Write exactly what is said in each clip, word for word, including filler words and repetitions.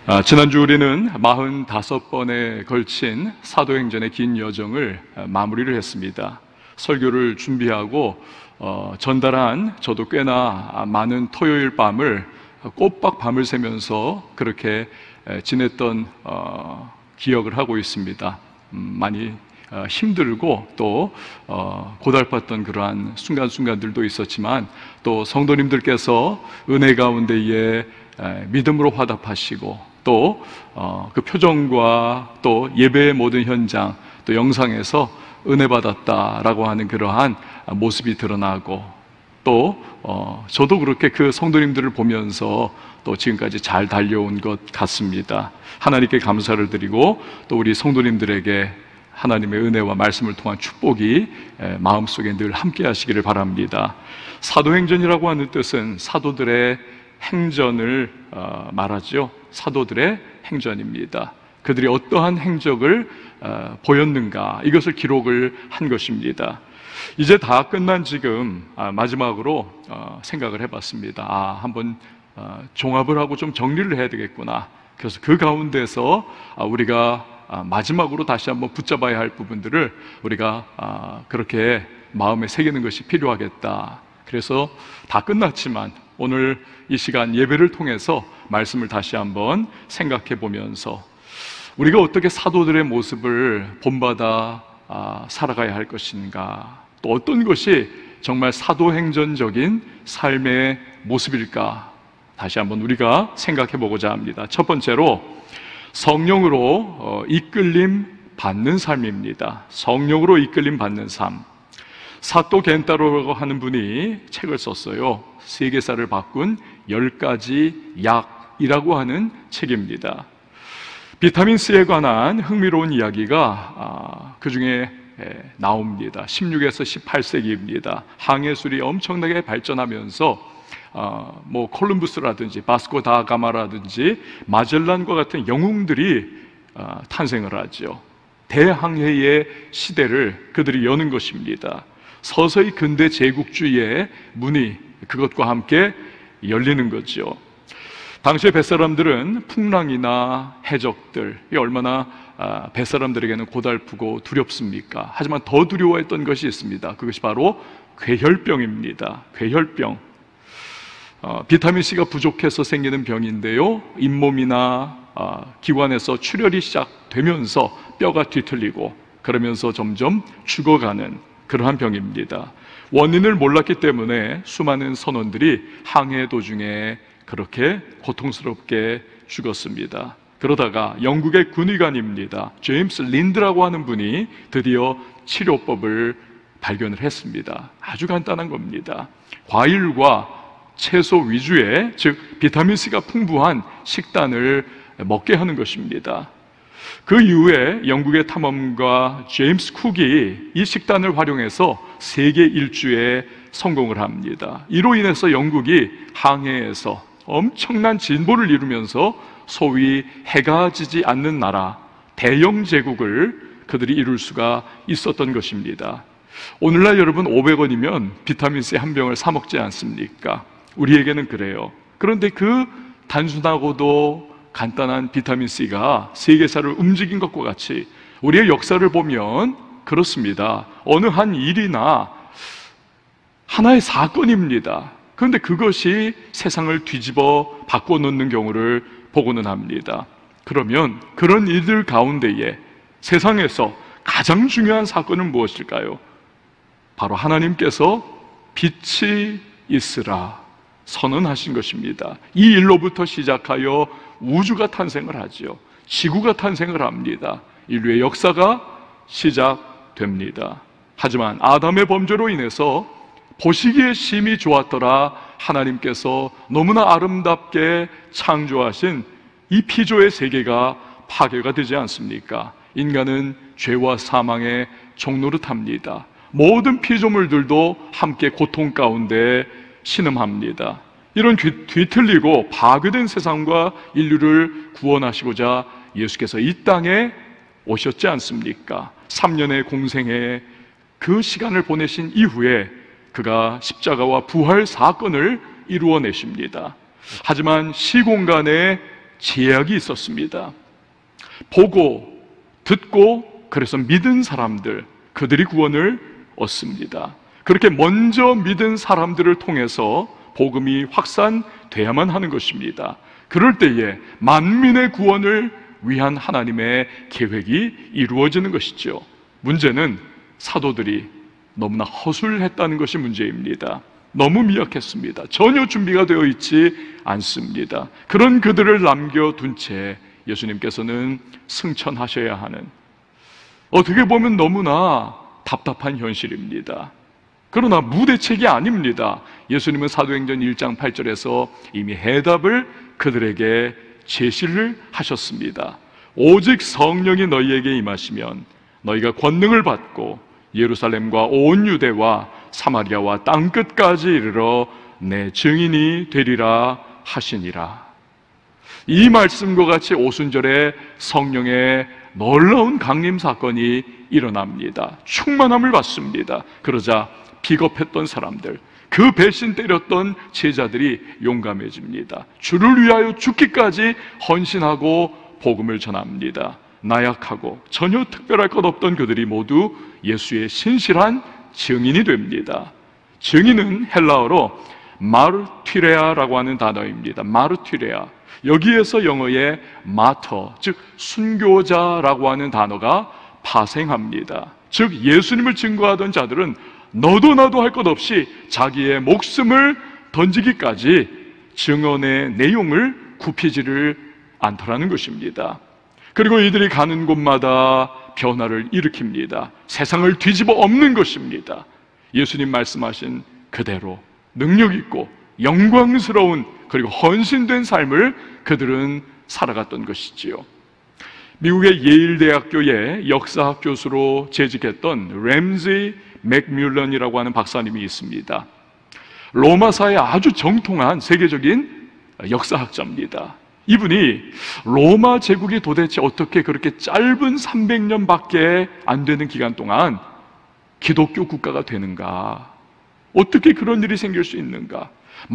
아, 지난주 우리는 마흔다섯 번에 걸친 사도행전의 긴 여정을 마무리를 했습니다. 설교를 준비하고 어, 전달한 저도 꽤나 많은 토요일 밤을 꼬박 밤을 새면서 그렇게 지냈던 어, 기억을 하고 있습니다. 음, 많이 어, 힘들고 또 어, 고달팠던 그러한 순간순간들도 있었지만 또 성도님들께서 은혜 가운데에 에, 믿음으로 화답하시고 또 그 표정과 또 예배의 모든 현장 또 영상에서 은혜 받았다라고 하는 그러한 모습이 드러나고 또 어, 저도 그렇게 그 성도님들을 보면서 또 지금까지 잘 달려온 것 같습니다. 하나님께 감사를 드리고 또 우리 성도님들에게 하나님의 은혜와 말씀을 통한 축복이 마음속에 늘 함께 하시기를 바랍니다. 사도행전이라고 하는 뜻은 사도들의 행전을 말하죠. 사도들의 행전입니다. 그들이 어떠한 행적을 보였는가, 이것을 기록을 한 것입니다. 이제 다 끝난 지금 마지막으로 생각을 해봤습니다. 아, 한번 종합을 하고 좀 정리를 해야 되겠구나. 그래서 그 가운데서 우리가 마지막으로 다시 한번 붙잡아야 할 부분들을 우리가 그렇게 마음에 새기는 것이 필요하겠다. 그래서 다 끝났지만 오늘 이 시간 예배를 통해서 말씀을 다시 한번 생각해 보면서 우리가 어떻게 사도들의 모습을 본받아 살아가야 할 것인가, 또 어떤 것이 정말 사도행전적인 삶의 모습일까 다시 한번 우리가 생각해 보고자 합니다. 첫 번째로 성령으로 이끌림 받는 삶입니다. 성령으로 이끌림 받는 삶. 사또 겐타로라고 하는 분이 책을 썼어요. 세계사를 바꾼 열 가지 약이라고 하는 책입니다. 비타민C에 관한 흥미로운 이야기가 그 중에 나옵니다. 십육에서 십팔 세기입니다. 항해술이 엄청나게 발전하면서 어, 뭐 콜럼부스라든지 바스코 다 가마라든지 마젤란과 같은 영웅들이 어, 탄생을 하죠. 대항해의 시대를 그들이 여는 것입니다. 서서히 근대 제국주의의 문이 그것과 함께 열리는 거죠. 당시의 뱃사람들은 풍랑이나 해적들, 이 얼마나 아, 뱃사람들에게는 고달프고 두렵습니까? 하지만 더 두려워했던 것이 있습니다. 그것이 바로 괴혈병입니다. 괴혈병. 어, 비타민C가 부족해서 생기는 병인데요, 잇몸이나 어, 기관에서 출혈이 시작되면서 뼈가 뒤틀리고 그러면서 점점 죽어가는 그러한 병입니다. 원인을 몰랐기 때문에 수많은 선원들이 항해 도중에 그렇게 고통스럽게 죽었습니다. 그러다가 영국의 군의관입니다. 제임스 린드라고 하는 분이 드디어 치료법을 발견을 했습니다. 아주 간단한 겁니다. 과일과 채소 위주의, 즉 비타민C가 풍부한 식단을 먹게 하는 것입니다. 그 이후에 영국의 탐험가 제임스 쿡이 이 식단을 활용해서 세계 일주에 성공을 합니다. 이로 인해서 영국이 항해에서 엄청난 진보를 이루면서 소위 해가 지지 않는 나라, 대영 제국을 그들이 이룰 수가 있었던 것입니다. 오늘날 여러분 오백 원이면 비타민C 한 병을 사 먹지 않습니까? 우리에게는 그래요. 그런데 그 단순하고도 간단한 비타민C가 세계사를 움직인 것과 같이 우리의 역사를 보면 그렇습니다. 어느 한 일이나 하나의 사건입니다. 그런데 그것이 세상을 뒤집어 바꿔놓는 경우를 보고는 합니다. 그러면 그런 일들 가운데에 세상에서 가장 중요한 사건은 무엇일까요? 바로 하나님께서 빛이 있으라 선언하신 것입니다. 이 일로부터 시작하여 우주가 탄생을 하죠. 지구가 탄생을 합니다. 인류의 역사가 시작됩니다. 하지만 아담의 범죄로 인해서 보시기에 심히 좋았더라 하나님께서 너무나 아름답게 창조하신 이 피조의 세계가 파괴가 되지 않습니까? 인간은 죄와 사망의 종노릇합니다. 모든 피조물들도 함께 고통 가운데 신음합니다. 이런 뒤, 뒤틀리고 파괴된 세상과 인류를 구원하시고자 예수께서 이 땅에 오셨지 않습니까? 삼 년의 공생에 그 시간을 보내신 이후에 그가 십자가와 부활 사건을 이루어내십니다. 하지만 시공간에 제약이 있었습니다. 보고 듣고 그래서 믿은 사람들, 그들이 구원을 얻습니다. 그렇게 먼저 믿은 사람들을 통해서 복음이 확산돼야만 하는 것입니다. 그럴 때에 만민의 구원을 위한 하나님의 계획이 이루어지는 것이죠. 문제는 사도들이 너무나 허술했다는 것이 문제입니다. 너무 미약했습니다. 전혀 준비가 되어 있지 않습니다. 그런 그들을 남겨둔 채 예수님께서는 승천하셔야 하는, 어떻게 보면 너무나 답답한 현실입니다. 그러나 무대책이 아닙니다. 예수님은 사도행전 일 장 팔 절에서 이미 해답을 그들에게 제시를 하셨습니다. 오직 성령이 너희에게 임하시면 너희가 권능을 받고 예루살렘과 온 유대와 사마리아와 땅끝까지 이르러 내 증인이 되리라 하시니라. 이 말씀과 같이 오순절에 성령의 놀라운 강림 사건이 일어납니다. 충만함을 받습니다. 그러자 비겁했던 사람들, 그 배신 때렸던 제자들이 용감해집니다. 주를 위하여 죽기까지 헌신하고 복음을 전합니다. 나약하고 전혀 특별할 것 없던 그들이 모두 예수의 신실한 증인이 됩니다. 증인은 헬라어로 마르티레아라고 하는 단어입니다. 마르티레아. 여기에서 영어의 마터, 즉 순교자라고 하는 단어가 파생합니다. 즉 예수님을 증거하던 자들은 너도 나도 할 것 없이 자기의 목숨을 던지기까지 증언의 내용을 굽히지를 않더라는 것입니다. 그리고 이들이 가는 곳마다 변화를 일으킵니다. 세상을 뒤집어 엎는 것입니다. 예수님 말씀하신 그대로 능력 있고 영광스러운 그리고 헌신된 삶을 그들은 살아갔던 것이지요. 미국의 예일대학교의 역사학 교수로 재직했던 램지 맥뮬런이라고 하는 박사님이 있습니다. 로마사의 아주 정통한 세계적인 역사학자입니다. 이분이 로마 제국이 도대체 어떻게 그렇게 짧은 삼백 년밖에 안 되는 기간 동안 기독교 국가가 되는가, 어떻게 그런 일이 생길 수 있는가,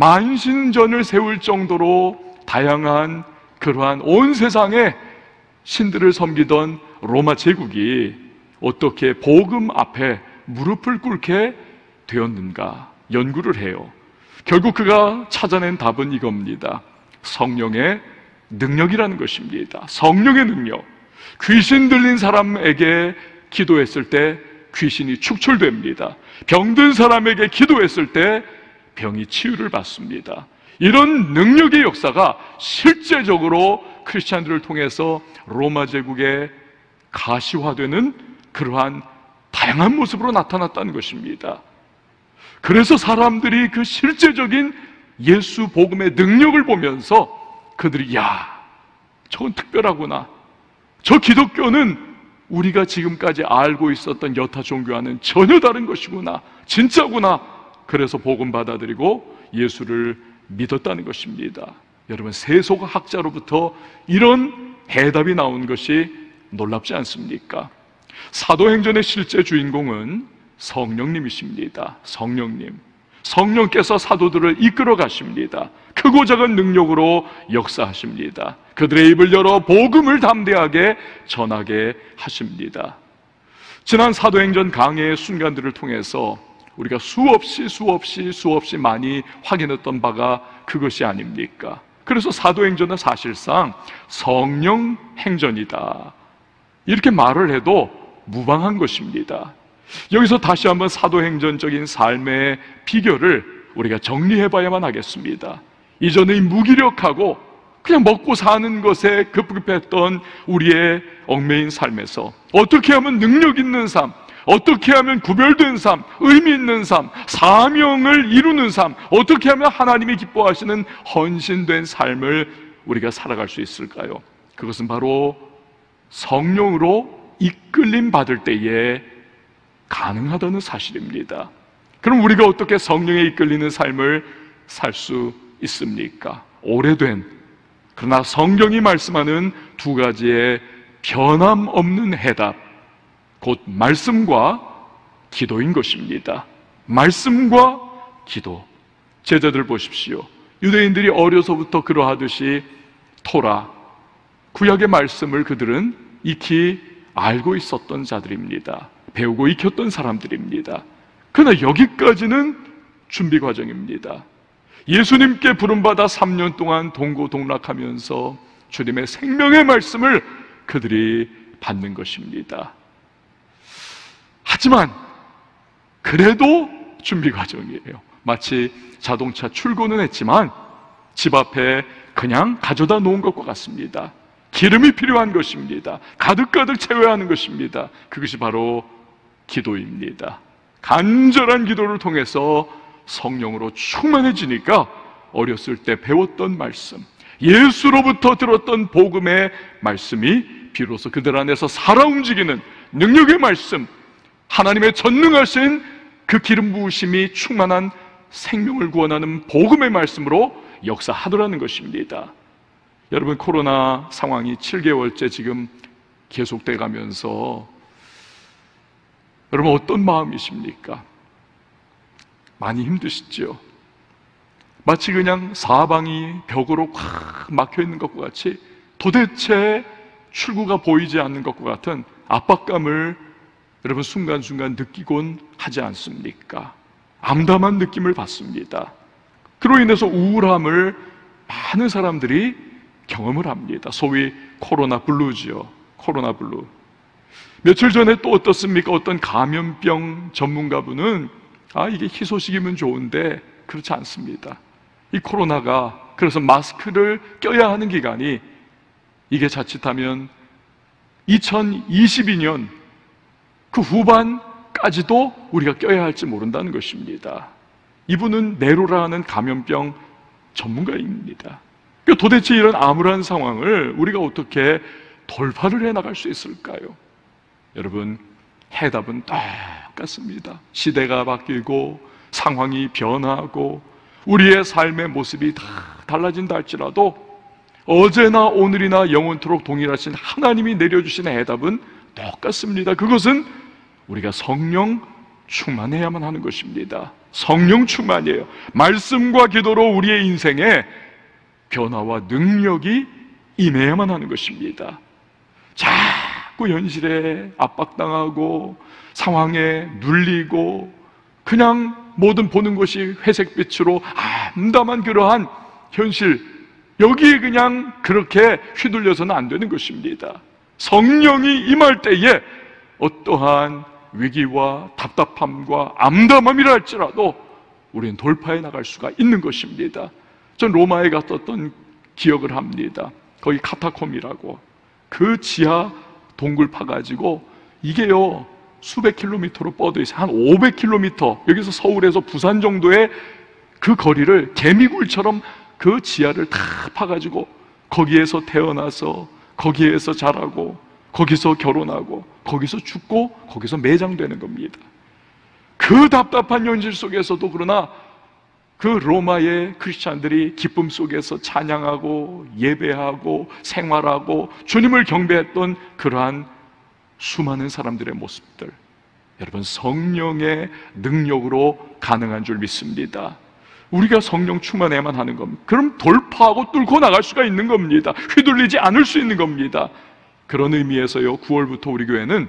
만신전을 세울 정도로 다양한 그러한 온 세상의 신들을 섬기던 로마 제국이 어떻게 복음 앞에 무릎을 꿇게 되었는가 연구를 해요. 결국 그가 찾아낸 답은 이겁니다. 성령의 능력이라는 것입니다. 성령의 능력. 귀신 들린 사람에게 기도했을 때 귀신이 축출됩니다. 병든 사람에게 기도했을 때 병이 치유를 받습니다. 이런 능력의 역사가 실제적으로 크리스찬들을 통해서 로마 제국에 가시화되는 그러한 다양한 모습으로 나타났다는 것입니다. 그래서 사람들이 그 실제적인 예수 복음의 능력을 보면서 그들이 야, 저건 특별하구나, 저 기독교는 우리가 지금까지 알고 있었던 여타 종교와는 전혀 다른 것이구나, 진짜구나, 그래서 복음 받아들이고 예수를 믿었다는 것입니다. 여러분, 세속학자로부터 이런 해답이 나온 것이 놀랍지 않습니까? 사도행전의 실제 주인공은 성령님이십니다. 성령님. 성령께서 사도들을 이끌어 가십니다. 크고 작은 능력으로 역사하십니다. 그들의 입을 열어 복음을 담대하게 전하게 하십니다. 지난 사도행전 강해의 순간들을 통해서 우리가 수없이 수없이 수없이 많이 확인했던 바가 그것이 아닙니까? 그래서 사도행전은 사실상 성령 행전이다, 이렇게 말을 해도 무방한 것입니다. 여기서 다시 한번 사도행전적인 삶의 비결을 우리가 정리해봐야만 하겠습니다. 이전의 무기력하고 그냥 먹고 사는 것에 급급했던 우리의 얽매인 삶에서 어떻게 하면 능력 있는 삶, 어떻게 하면 구별된 삶, 의미 있는 삶, 사명을 이루는 삶, 어떻게 하면 하나님이 기뻐하시는 헌신된 삶을 우리가 살아갈 수 있을까요? 그것은 바로 성령으로 이끌림 받을 때에 가능하다는 사실입니다. 그럼 우리가 어떻게 성령에 이끌리는 삶을 살 수 있습니까? 오래된, 그러나 성경이 말씀하는 두 가지의 변함없는 해답, 곧 말씀과 기도인 것입니다. 말씀과 기도. 제자들 보십시오. 유대인들이 어려서부터 그러하듯이 토라, 구약의 말씀을 그들은 익히 알고 있었던 자들입니다. 배우고 익혔던 사람들입니다. 그러나 여기까지는 준비 과정입니다. 예수님께 부름받아 삼 년 동안 동고동락하면서 주님의 생명의 말씀을 그들이 받는 것입니다. 하지만 그래도 준비 과정이에요. 마치 자동차 출고는 했지만 집 앞에 그냥 가져다 놓은 것과 같습니다. 기름이 필요한 것입니다. 가득가득 채워야 하는 것입니다. 그것이 바로 기도입니다. 간절한 기도를 통해서 성령으로 충만해지니까 어렸을 때 배웠던 말씀, 예수로부터 들었던 복음의 말씀이 비로소 그들 안에서 살아 움직이는 능력의 말씀, 하나님의 전능하신 그 기름 부으심이 충만한 생명을 구원하는 복음의 말씀으로 역사하더라는 것입니다. 여러분, 코로나 상황이 칠 개월째 지금 계속돼 가면서 여러분 어떤 마음이십니까? 많이 힘드시죠? 마치 그냥 사방이 벽으로 확 막혀 있는 것과 같이 도대체 출구가 보이지 않는 것과 같은 압박감을 여러분 순간순간 느끼곤 하지 않습니까? 암담한 느낌을 받습니다. 그로 인해서 우울함을 많은 사람들이 경험을 합니다. 소위 코로나 블루지요. 코로나 블루. 며칠 전에 또 어떻습니까? 어떤 감염병 전문가분은 아, 이게 희소식이면 좋은데 그렇지 않습니다. 이 코로나가 그래서 마스크를 껴야 하는 기간이 이게 자칫하면 이천이십이 년 그 후반까지도 우리가 껴야 할지 모른다는 것입니다. 이분은 네로라는 감염병 전문가입니다. 도대체 이런 암울한 상황을 우리가 어떻게 돌파를 해나갈 수 있을까요? 여러분, 해답은 똑같습니다. 시대가 바뀌고 상황이 변하고 우리의 삶의 모습이 다 달라진다 할지라도 어제나 오늘이나 영원토록 동일하신 하나님이 내려주신 해답은 똑같습니다. 그것은 우리가 성령 충만해야만 하는 것입니다. 성령 충만이에요. 말씀과 기도로 우리의 인생에 변화와 능력이 임해야만 하는 것입니다. 자꾸 현실에 압박당하고 상황에 눌리고 그냥 모든 보는 것이 회색빛으로 암담한 그러한 현실, 여기에 그냥 그렇게 휘둘려서는 안 되는 것입니다. 성령이 임할 때에 어떠한 위기와 답답함과 암담함이라 할지라도 우리는 돌파해 나갈 수가 있는 것입니다. 전 로마에 갔었던 기억을 합니다. 거기 카타콤이라고 그 지하 동굴 파가지고 이게요 수백 킬로미터로 뻗어 있어요. 한 오백 킬로미터, 여기서 서울에서 부산 정도의 그 거리를 개미굴처럼 그 지하를 다 파가지고 거기에서 태어나서 거기에서 자라고 거기서 결혼하고 거기서 죽고 거기서 매장되는 겁니다. 그 답답한 현실 속에서도 그러나 그 로마의 크리스찬들이 기쁨 속에서 찬양하고 예배하고 생활하고 주님을 경배했던 그러한 수많은 사람들의 모습들, 여러분 성령의 능력으로 가능한 줄 믿습니다. 우리가 성령 충만해야만 하는 겁니다. 그럼 돌파하고 뚫고 나갈 수가 있는 겁니다. 휘둘리지 않을 수 있는 겁니다. 그런 의미에서요, 구월부터 우리 교회는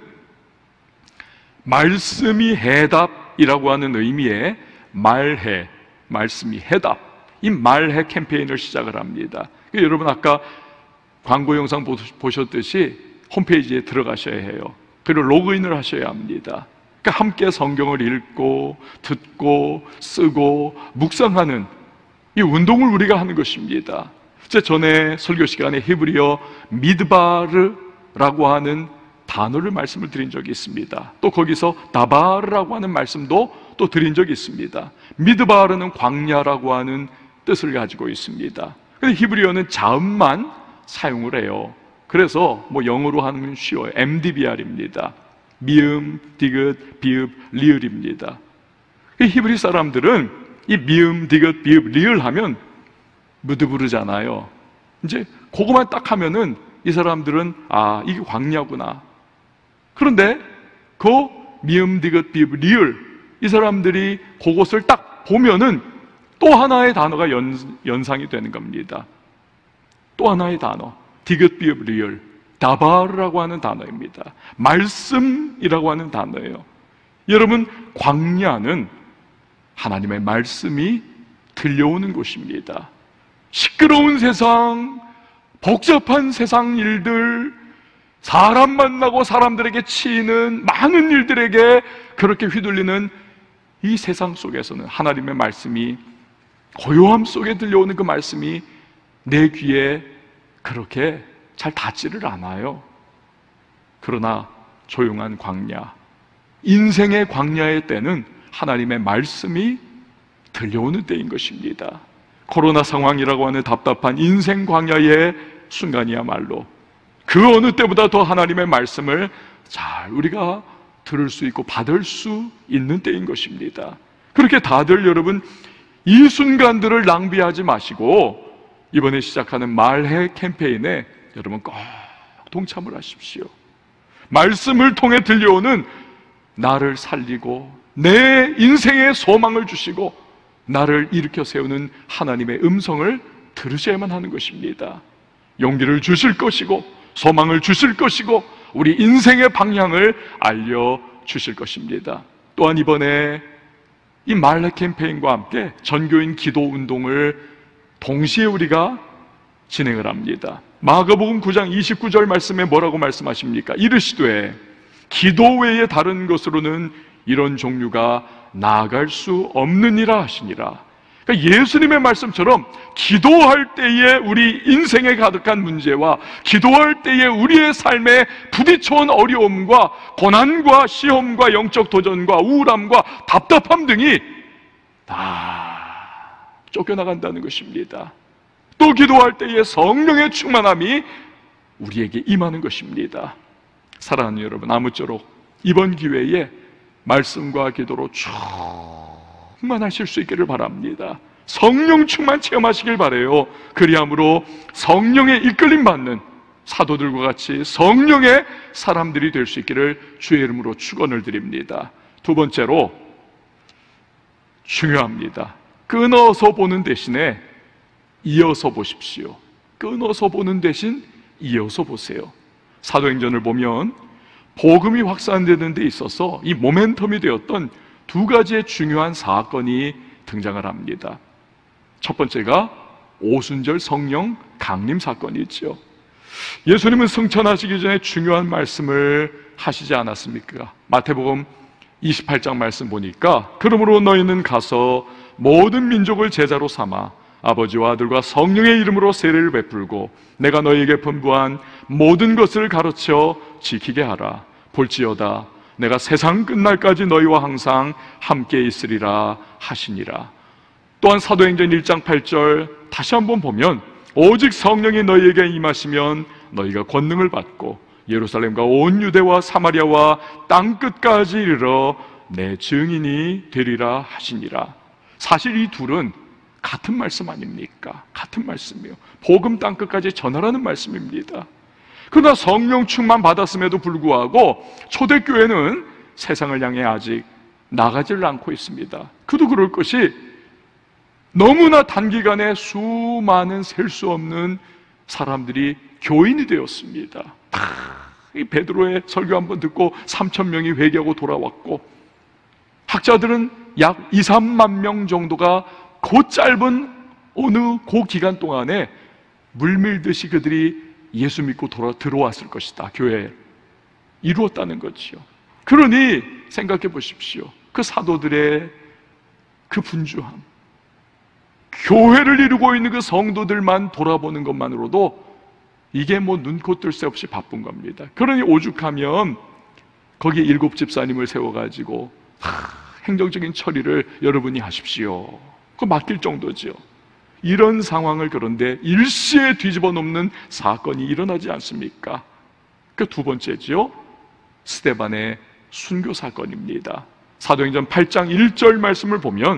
말씀이 해답이라고 하는 의미의 말해, 말씀이 해답, 이 말해 캠페인을 시작을 합니다. 여러분 아까 광고 영상 보셨듯이 홈페이지에 들어가셔야 해요. 그리고 로그인을 하셔야 합니다. 그러니까 함께 성경을 읽고 듣고 쓰고 묵상하는 이 운동을 우리가 하는 것입니다. 제 전에 설교 시간에 히브리어 미드바르라고 하는 단어를 말씀을 드린 적이 있습니다. 또 거기서 다바르라고 하는 말씀도 또 드린 적이 있습니다. 미드바르는 광야라고 하는 뜻을 가지고 있습니다. 근데 히브리어는 자음만 사용을 해요. 그래서 뭐 영어로 하면 쉬워요. 엠디비알입니다. 미음, 디귿, 비읍, 리을입니다. 히브리 사람들은 이 미음, 디귿, 비읍, 리을 하면 무드부르잖아요. 이제 그거만 딱 하면은 이 사람들은 아, 이게 광야구나. 그런데 그 미음, 디귿, 비읍, 리을, 이 사람들이 그것을 딱 보면은 또 하나의 단어가 연, 연상이 되는 겁니다. 또 하나의 단어. 디귿비브리얼, 다바르라고 하는 단어입니다. 말씀이라고 하는 단어예요. 여러분, 광야는 하나님의 말씀이 들려오는 곳입니다. 시끄러운 세상, 복잡한 세상 일들, 사람 만나고 사람들에게 치이는 많은 일들에게 그렇게 휘둘리는 이 세상 속에서는 하나님의 말씀이, 고요함 속에 들려오는 그 말씀이 내 귀에 그렇게 잘 닿지를 않아요. 그러나 조용한 광야, 인생의 광야의 때는 하나님의 말씀이 들려오는 때인 것입니다. 코로나 상황이라고 하는 답답한 인생 광야의 순간이야말로 그 어느 때보다 더 하나님의 말씀을 잘 우리가 들을 수 있고 받을 수 있는 때인 것입니다. 그렇게 다들 여러분, 이 순간들을 낭비하지 마시고 이번에 시작하는 말해 캠페인에 여러분 꼭 동참을 하십시오. 말씀을 통해 들려오는 나를 살리고 내 인생의 소망을 주시고 나를 일으켜 세우는 하나님의 음성을 들으셔야만 하는 것입니다. 용기를 주실 것이고 소망을 주실 것이고 우리 인생의 방향을 알려주실 것입니다. 또한 이번에 이 말해 캠페인과 함께 전교인 기도 운동을 동시에 우리가 진행을 합니다. 마가복음 구 장 이십구 절 말씀에 뭐라고 말씀하십니까? 이르시되 기도 외에 다른 것으로는 이런 종류가 나아갈 수 없느니라 하시니라. 그러니까 예수님의 말씀처럼 기도할 때에 우리 인생에 가득한 문제와 기도할 때에 우리의 삶에 부딪혀온 어려움과 고난과 시험과 영적 도전과 우울함과 답답함 등이 다 쫓겨나간다는 것입니다. 또 기도할 때에 성령의 충만함이 우리에게 임하는 것입니다. 사랑하는 여러분, 아무쪼록 이번 기회에 말씀과 기도로 충만하실 수 있기를 바랍니다. 성령 충만 체험하시길 바라요. 그리함으로 성령의 이끌림 받는 사도들과 같이 성령의 사람들이 될 수 있기를 주의 이름으로 축원을 드립니다. 두 번째로 중요합니다. 끊어서 보는 대신에 이어서 보십시오. 끊어서 보는 대신 이어서 보세요. 사도행전을 보면 복음이 확산되는 데 있어서 이 모멘텀이 되었던 두 가지의 중요한 사건이 등장을 합니다. 첫 번째가 오순절 성령 강림 사건이죠. 예수님은 승천하시기 전에 중요한 말씀을 하시지 않았습니까? 마태복음 이십팔 장 말씀 보니까 그러므로 너희는 가서 모든 민족을 제자로 삼아 아버지와 아들과 성령의 이름으로 세례를 베풀고 내가 너희에게 분부한 모든 것을 가르쳐 지키게 하라. 볼지어다 내가 세상 끝날까지 너희와 항상 함께 있으리라 하시니라. 또한 사도행전 일 장 팔 절 다시 한번 보면 오직 성령이 너희에게 임하시면 너희가 권능을 받고 예루살렘과 온 유대와 사마리아와 땅끝까지 이르러 내 증인이 되리라 하시니라. 사실 이 둘은 같은 말씀 아닙니까? 같은 말씀이에요. 복음 땅끝까지 전하라는 말씀입니다. 그러나 성령 충만 받았음에도 불구하고 초대교회는 세상을 향해 아직 나가지를 않고 있습니다. 그도 그럴 것이 너무나 단기간에 수많은 셀 수 없는 사람들이 교인이 되었습니다. 다 이 베드로의 설교 한번 듣고 삼천 명이 회개하고 돌아왔고, 학자들은 약 이, 삼만 명 정도가 그 짧은 어느 그 기간 동안에 물밀듯이 그들이 예수 믿고 돌아 들어왔을 것이다. 교회에 이루었다는 거지요. 그러니 생각해 보십시오. 그 사도들의 그 분주함, 교회를 이루고 있는 그 성도들만 돌아보는 것만으로도 이게 뭐 눈코 뜰 새 없이 바쁜 겁니다. 그러니 오죽하면 거기에 일곱 집사님을 세워가지고 하, 행정적인 처리를 여러분이 하십시오. 그거 맡길 정도죠. 이런 상황을 그런데 일시에 뒤집어 놓는 사건이 일어나지 않습니까? 그 두 번째죠. 스데반의 순교 사건입니다. 사도행전 팔 장 일 절 말씀을 보면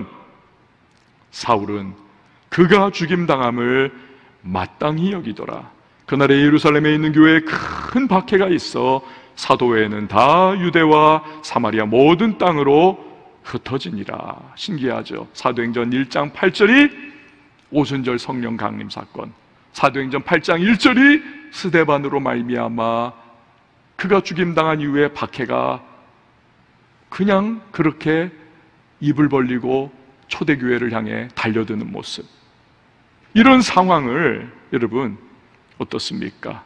사울은 그가 죽임당함을 마땅히 여기더라. 그날에 예루살렘에 있는 교회에 큰 박해가 있어 사도 외에는 다 유대와 사마리아 모든 땅으로 흩어지니라. 신기하죠. 사도행전 일 장 팔 절이 오순절 성령 강림 사건, 사도행전 팔 장 일 절이 스데반으로 말미암아 그가 죽임당한 이후에 박해가 그냥 그렇게 입을 벌리고 초대교회를 향해 달려드는 모습, 이런 상황을 여러분 어떻습니까?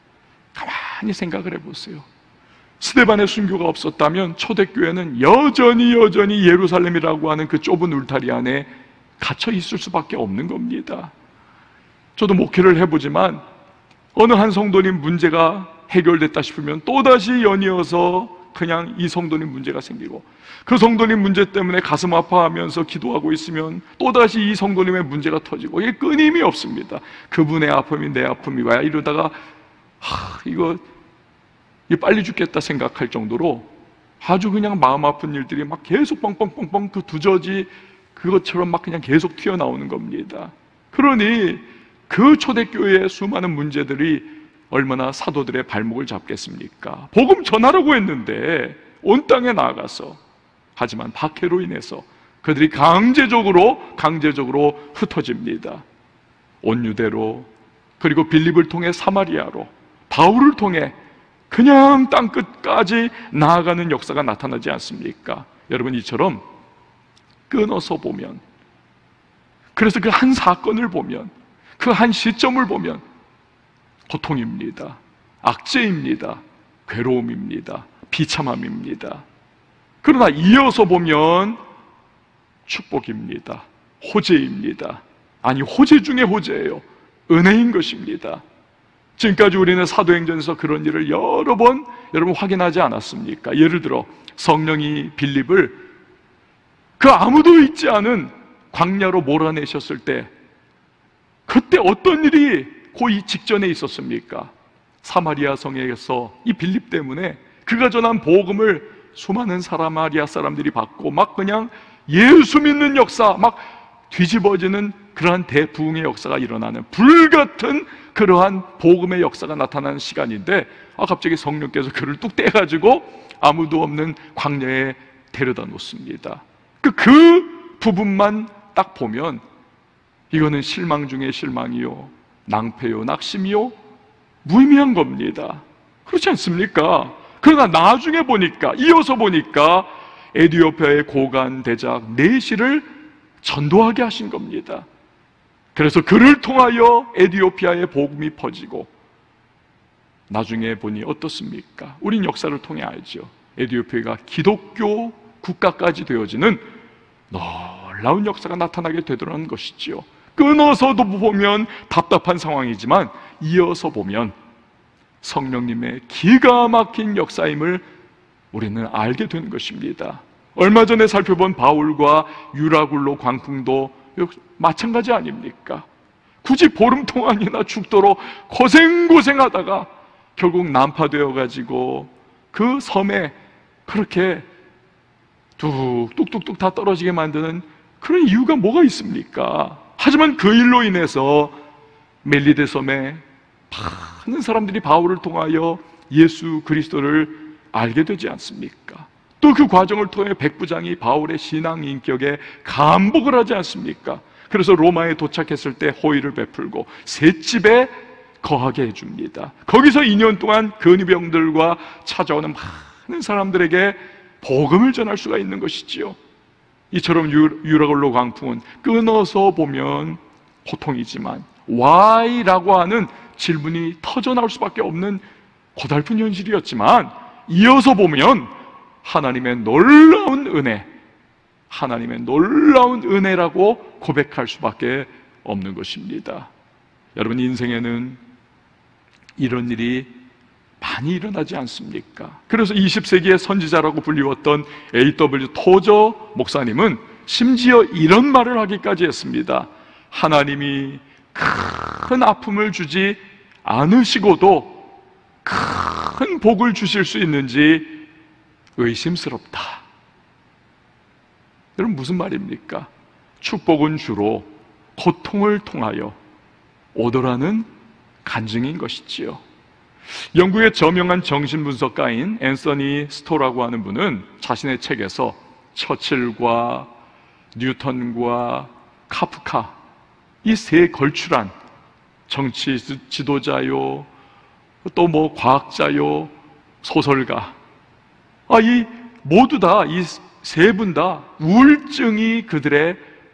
가만히 생각을 해보세요. 스데반의 순교가 없었다면 초대교회는 여전히 여전히 예루살렘이라고 하는 그 좁은 울타리 안에 갇혀 있을 수밖에 없는 겁니다. 저도 목회를 해보지만 어느 한 성도님 문제가 해결됐다 싶으면 또다시 연이어서 그냥 이 성도님 문제가 생기고, 그 성도님 문제 때문에 가슴 아파하면서 기도하고 있으면 또다시 이 성도님의 문제가 터지고, 이게 끊임이 없습니다. 그분의 아픔이 내 아픔이야 이러다가 하, 이거, 이거 빨리 죽겠다 생각할 정도로 아주 그냥 마음 아픈 일들이 막 계속 뻥뻥뻥뻥 그 두저지 그것처럼 막 그냥 계속 튀어나오는 겁니다. 그러니 그 초대교회의 수많은 문제들이 얼마나 사도들의 발목을 잡겠습니까? 복음 전하라고 했는데 온 땅에 나아가서, 하지만 박해로 인해서 그들이 강제적으로 강제적으로 흩어집니다. 온 유대로, 그리고 빌립을 통해 사마리아로, 바울을 통해 그냥 땅끝까지 나아가는 역사가 나타나지 않습니까? 여러분, 이처럼 끊어서 보면, 그래서 그 한 사건을 보면, 그 한 시점을 보면 고통입니다, 악재입니다, 괴로움입니다, 비참함입니다. 그러나 이어서 보면 축복입니다, 호재입니다. 아니, 호재 중에 호재예요. 은혜인 것입니다. 지금까지 우리는 사도행전에서 그런 일을 여러 번 여러분 확인하지 않았습니까? 예를 들어 성령이 빌립을 그 아무도 있지 않은 광야로 몰아내셨을 때, 그때 어떤 일이 그 직전에 있었습니까? 사마리아 성에서 이 빌립 때문에 그가 전한 복음을 수많은 사마리아 사람들이 받고 막 그냥 예수 믿는 역사, 막 뒤집어지는 그러한 대부흥의 역사가 일어나는, 불같은 그러한 복음의 역사가 나타나는 시간인데, 아, 갑자기 성령께서 그를 뚝 떼가지고 아무도 없는 광야에 데려다 놓습니다. 그, 그 부분만 딱 보면 이거는 실망 중에 실망이요, 낭패요, 낙심이요, 무의미한 겁니다. 그렇지 않습니까? 그러나 나중에 보니까, 이어서 보니까 에티오피아의 고관 대작 네시를 전도하게 하신 겁니다. 그래서 그를 통하여 에티오피아의 복음이 퍼지고, 나중에 보니 어떻습니까? 우린 역사를 통해 알죠. 에티오피아가 기독교 국가까지 되어지는 놀라운 역사가 나타나게 되더라는 것이지요. 끊어서도 보면 답답한 상황이지만 이어서 보면 성령님의 기가 막힌 역사임을 우리는 알게 되는 것입니다. 얼마 전에 살펴본 바울과 유라굴로 광풍도 마찬가지 아닙니까? 굳이 보름 동안이나 죽도록 고생고생하다가 결국 난파되어 가지고 그 섬에 그렇게 뚝뚝뚝뚝 다 떨어지게 만드는 그런 이유가 뭐가 있습니까? 하지만 그 일로 인해서 멜리데 섬에 많은 사람들이 바울을 통하여 예수 그리스도를 알게 되지 않습니까? 또 그 과정을 통해 백부장이 바울의 신앙 인격에 감복을 하지 않습니까? 그래서 로마에 도착했을 때 호의를 베풀고 셋집에 거하게 해줍니다. 거기서 이 년 동안 근위병들과 찾아오는 많은 사람들에게 복음을 전할 수가 있는 것이지요. 이처럼 유라굴로 광풍은 끊어서 보면 고통이지만 Why라고 하는 질문이 터져나올 수밖에 없는 고달픈 현실이었지만, 이어서 보면 하나님의 놀라운 은혜, 하나님의 놀라운 은혜라고 고백할 수밖에 없는 것입니다. 여러분, 인생에는 이런 일이 많이 일어나지 않습니까? 그래서 이십 세기의 선지자라고 불리웠던 에이 더블유 토저 목사님은 심지어 이런 말을 하기까지 했습니다. 하나님이 큰 아픔을 주지 않으시고도 큰 복을 주실 수 있는지 의심스럽다. 여러분, 무슨 말입니까? 축복은 주로 고통을 통하여 오더라는 간증인 것이지요. 영국의 저명한 정신분석가인 앤서니 스토라고 하는 분은 자신의 책에서 처칠과 뉴턴과 카프카, 이 세 걸출한 정치 지도자요, 또 뭐 과학자요, 소설가, 아, 이 모두 다, 이 세 분 다 우울증이 그들의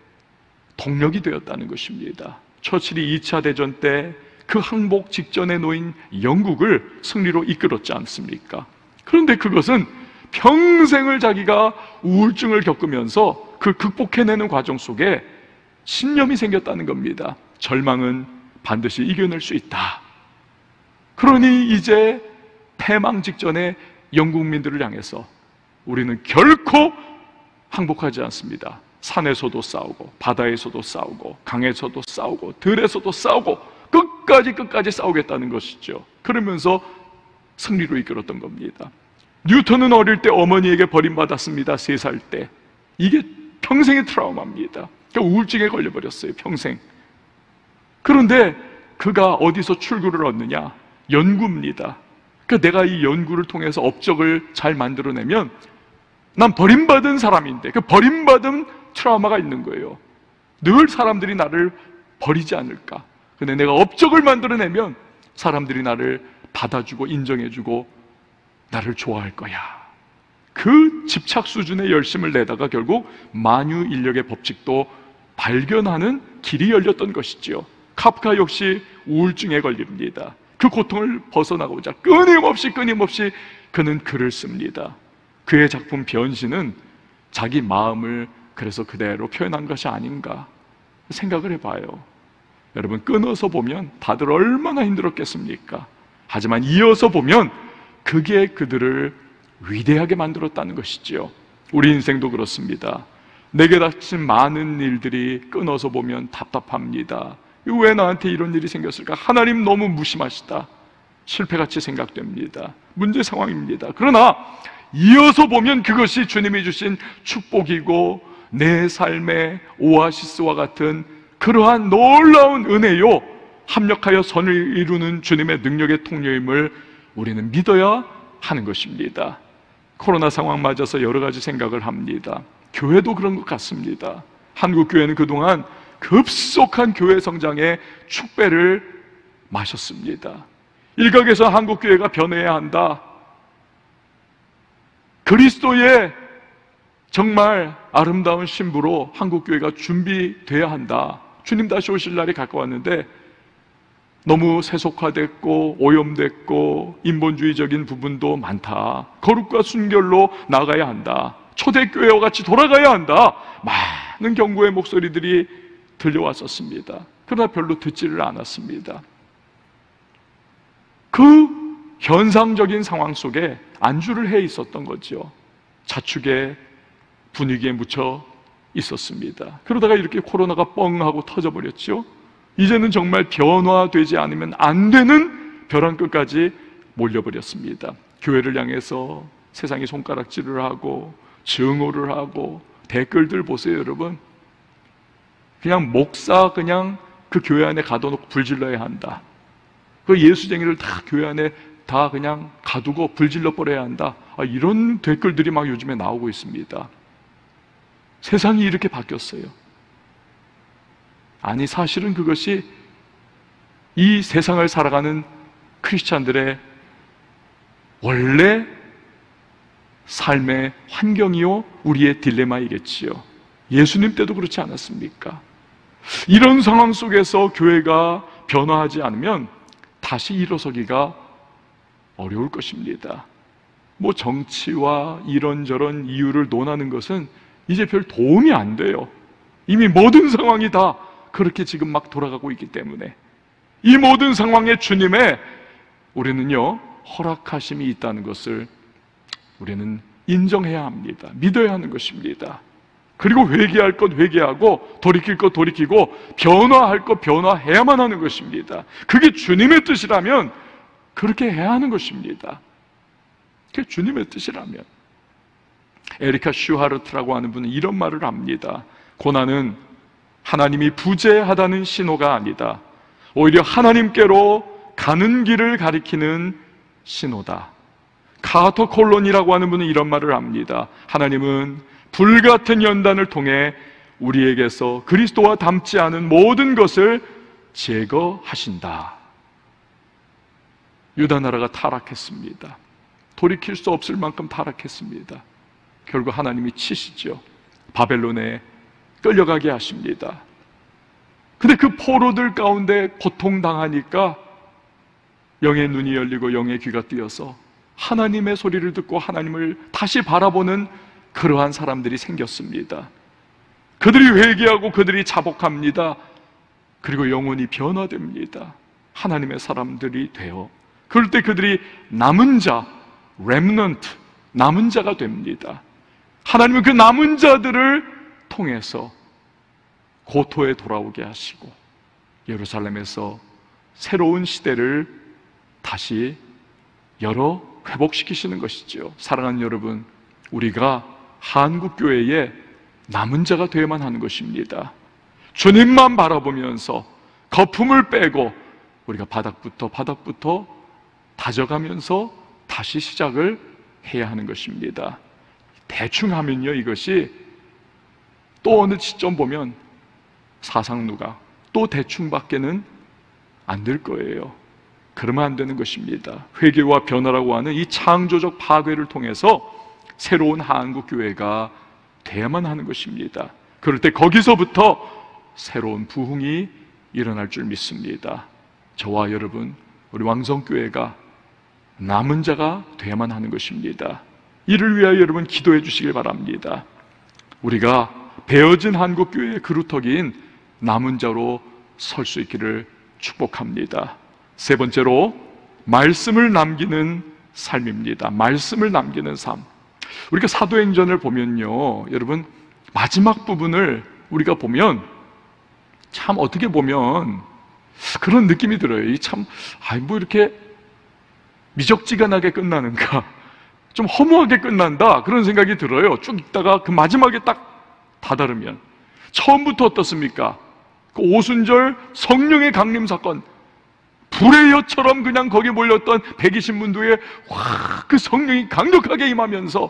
동력이 되었다는 것입니다. 처칠이 이 차 대전 때 그 항복 직전에 놓인 영국을 승리로 이끌었지 않습니까? 그런데 그것은 평생을 자기가 우울증을 겪으면서 그 극복해내는 과정 속에 신념이 생겼다는 겁니다. 절망은 반드시 이겨낼 수 있다. 그러니 이제 패망 직전에 영국민들을 향해서 우리는 결코 항복하지 않습니다. 산에서도 싸우고, 바다에서도 싸우고, 강에서도 싸우고, 들에서도 싸우고, 끝까지 끝까지 싸우겠다는 것이죠. 그러면서 승리로 이끌었던 겁니다. 뉴턴은 어릴 때 어머니에게 버림받았습니다. 세 살 때. 이게 평생의 트라우마입니다. 그러니까 우울증에 걸려버렸어요, 평생. 그런데 그가 어디서 출구를 얻느냐? 연구입니다. 그러니까 내가 이 연구를 통해서 업적을 잘 만들어내면 난 버림받은 사람인데, 그 버림받은 트라우마가 있는 거예요. 늘 사람들이 나를 버리지 않을까? 근데 내가 업적을 만들어내면 사람들이 나를 받아주고 인정해주고 나를 좋아할 거야. 그 집착 수준의 열심을 내다가 결국 만유인력의 법칙도 발견하는 길이 열렸던 것이지요. 카프카 역시 우울증에 걸립니다. 그 고통을 벗어나고자 끊임없이 끊임없이 그는 글을 씁니다. 그의 작품 변신은 자기 마음을 그래서 그대로 표현한 것이 아닌가 생각을 해봐요. 여러분, 끊어서 보면 다들 얼마나 힘들었겠습니까? 하지만 이어서 보면 그게 그들을 위대하게 만들었다는 것이지요. 우리 인생도 그렇습니다. 내게 닥친 많은 일들이 끊어서 보면 답답합니다. 왜 나한테 이런 일이 생겼을까? 하나님 너무 무심하시다. 실패같이 생각됩니다. 문제 상황입니다. 그러나 이어서 보면 그것이 주님이 주신 축복이고 내 삶의 오아시스와 같은 그러한 놀라운 은혜요, 합력하여 선을 이루는 주님의 능력의 통로임을 우리는 믿어야 하는 것입니다. 코로나 상황 맞아서 여러 가지 생각을 합니다. 교회도 그런 것 같습니다. 한국 교회는 그동안 급속한 교회 성장의 축배를 마셨습니다. 일각에서 한국 교회가 변해야 한다. 그리스도의 정말 아름다운 신부로 한국 교회가 준비돼야 한다. 주님 다시 오실 날이 가까웠는데 너무 세속화됐고 오염됐고 인본주의적인 부분도 많다. 거룩과 순결로 나가야 한다. 초대교회와 같이 돌아가야 한다. 많은 경고의 목소리들이 들려왔었습니다. 그러나 별로 듣지를 않았습니다. 그 현상적인 상황 속에 안주를 해 있었던 거죠. 자축의 분위기에 묻혀 있었습니다. 그러다가 이렇게 코로나가 뻥 하고 터져버렸죠. 이제는 정말 변화되지 않으면 안 되는 벼랑 끝까지 몰려버렸습니다. 교회를 향해서 세상이 손가락질을 하고 증오를 하고 댓글들 보세요, 여러분. 그냥 목사 그냥 그 교회 안에 가둬놓고 불질러야 한다. 그 예수쟁이를 다 교회 안에 다 그냥 가두고 불질러 버려야 한다. 아, 이런 댓글들이 막 요즘에 나오고 있습니다. 세상이 이렇게 바뀌었어요. 아니, 사실은 그것이 이 세상을 살아가는 크리스찬들의 원래 삶의 환경이요, 우리의 딜레마이겠지요. 예수님 때도 그렇지 않았습니까? 이런 상황 속에서 교회가 변화하지 않으면 다시 일어서기가 어려울 것입니다. 뭐 정치와 이런저런 이유를 논하는 것은 이제 별 도움이 안 돼요. 이미 모든 상황이 다 그렇게 지금 막 돌아가고 있기 때문에 이 모든 상황에 주님의 우리는요 허락하심이 있다는 것을 우리는 인정해야 합니다. 믿어야 하는 것입니다. 그리고 회개할 것 회개하고 돌이킬 것 돌이키고 변화할 것 변화해야만 하는 것입니다. 그게 주님의 뜻이라면 그렇게 해야 하는 것입니다. 그게 주님의 뜻이라면. 에리카 슈하르트라고 하는 분은 이런 말을 합니다. 고난은 하나님이 부재하다는 신호가 아니다. 오히려 하나님께로 가는 길을 가리키는 신호다. 카터 콜론이라고 하는 분은 이런 말을 합니다. 하나님은 불같은 연단을 통해 우리에게서 그리스도와 닮지 않은 모든 것을 제거하신다. 유다 나라가 타락했습니다. 돌이킬 수 없을 만큼 타락했습니다. 결국 하나님이 치시죠. 바벨론에 끌려가게 하십니다. 근데 그 포로들 가운데 고통당하니까 영의 눈이 열리고 영의 귀가 뜨여서 하나님의 소리를 듣고 하나님을 다시 바라보는 그러한 사람들이 생겼습니다. 그들이 회개하고 그들이 자복합니다. 그리고 영혼이 변화됩니다. 하나님의 사람들이 되어, 그럴 때 그들이 남은 자, 렘넌트, 남은 자가 됩니다. 하나님은 그 남은 자들을 통해서 고토에 돌아오게 하시고 예루살렘에서 새로운 시대를 다시 열어 회복시키시는 것이죠. 사랑하는 여러분, 우리가 한국교회의 남은 자가 되어야만 하는 것입니다. 주님만 바라보면서 거품을 빼고 우리가 바닥부터 바닥부터 다져가면서 다시 시작을 해야 하는 것입니다. 대충 하면요, 이것이 또 어느 시점 보면 사상누가 또 대충밖에는 안 될 거예요. 그러면 안 되는 것입니다. 회개와 변화라고 하는 이 창조적 파괴를 통해서 새로운 한국교회가 돼야만 하는 것입니다. 그럴 때 거기서부터 새로운 부흥이 일어날 줄 믿습니다. 저와 여러분, 우리 왕성교회가 남은 자가 돼야만 하는 것입니다. 이를 위하여 여러분 기도해 주시길 바랍니다. 우리가 베어진 한국교회의 그루터기인 남은 자로 설 수 있기를 축복합니다. 세 번째로, 말씀을 남기는 삶입니다. 말씀을 남기는 삶. 우리가 사도행전을 보면요, 여러분 마지막 부분을 우리가 보면 참 어떻게 보면 그런 느낌이 들어요. 이 참, 아이 뭐 이렇게 미적지근하게 끝나는가, 좀 허무하게 끝난다, 그런 생각이 들어요. 쭉 있다가 그 마지막에 딱 다다르면. 처음부터 어떻습니까? 그 오순절 성령의 강림 사건, 불의 혀처럼 그냥 거기에 몰렸던 백이십 문도에 확 그 성령이 강력하게 임하면서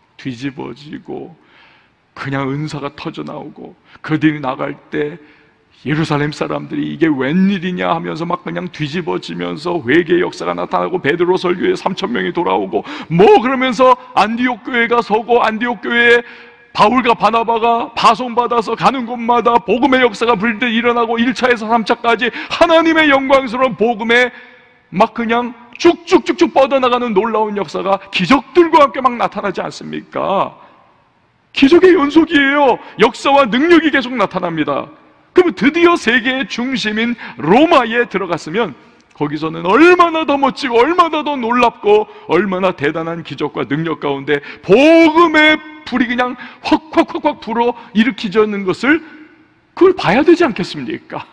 뒤집어지고 그냥 은사가 터져 나오고, 그들이 나갈 때 예루살렘 사람들이 이게 웬일이냐 하면서 막 그냥 뒤집어지면서 회개의 역사가 나타나고, 베드로 설교에 삼천 명이 돌아오고 뭐 그러면서 안디옥 교회가 서고, 안디옥 교회에 바울과 바나바가 파송받아서 가는 곳마다 복음의 역사가 불때 일어나고, 일 차에서 삼 차까지 하나님의 영광스러운 복음에 막 그냥 쭉쭉쭉쭉 뻗어나가는 놀라운 역사가 기적들과 함께 막 나타나지 않습니까? 기적의 연속이에요. 역사와 능력이 계속 나타납니다. 그러면 드디어 세계의 중심인 로마에 들어갔으면 거기서는 얼마나 더 멋지고 얼마나 더 놀랍고 얼마나 대단한 기적과 능력 가운데 복음의 불이 그냥 확확확확 불어 일으키는 것을 그걸 봐야 되지 않겠습니까?